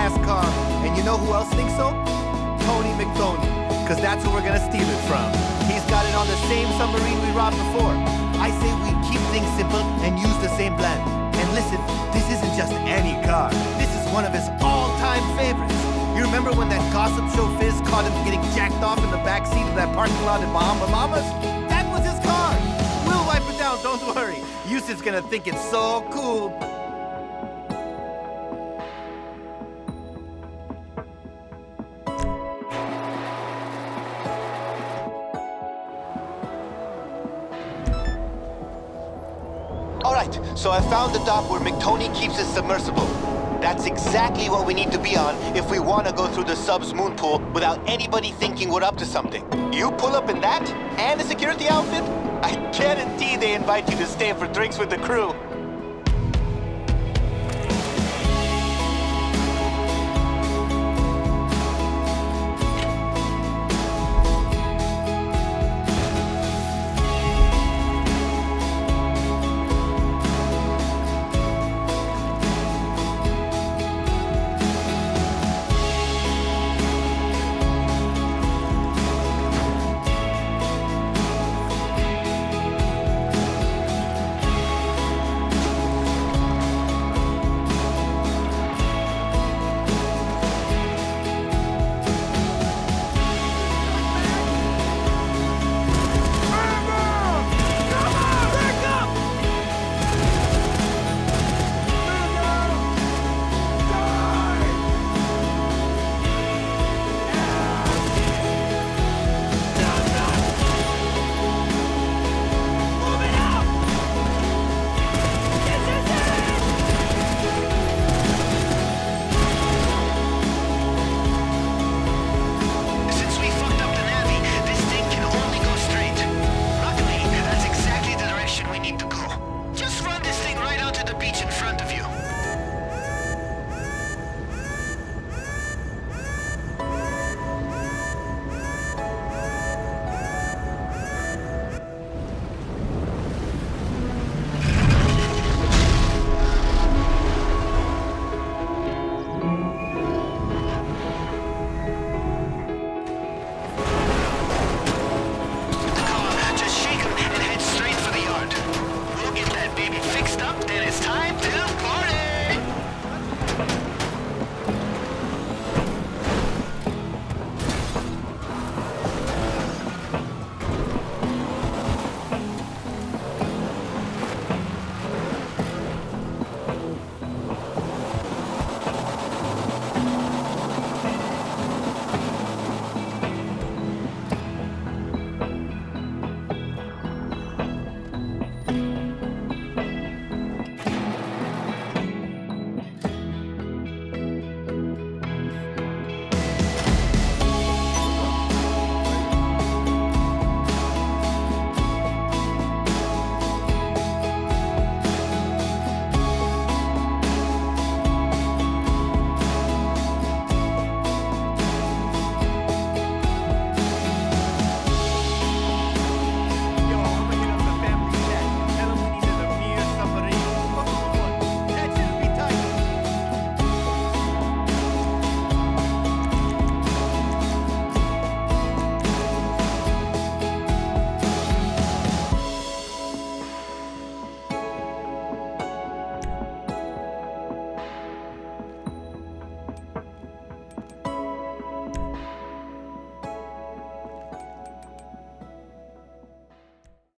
badass car. And you know who else thinks so? Tony McTony. Because that's who we're gonna steal it from. He's got it on the same submarine we robbed before. I say we keep things simple and use the same plan. And listen, this isn't just any car. This is one of his all-time favorites. You remember when that gossip show Fizz caught him getting jacked off in the backseat of that parking lot in Bahamas? That was his car. We'll wipe it down, don't worry. Yusuf's gonna think it's so cool. All right, so I found the dock where McTony keeps his submersible. That's exactly what we need to be on if we want to go through the sub's moon pool without anybody thinking we're up to something. You pull up in that and a security outfit, I guarantee they invite you to stay for drinks with the crew.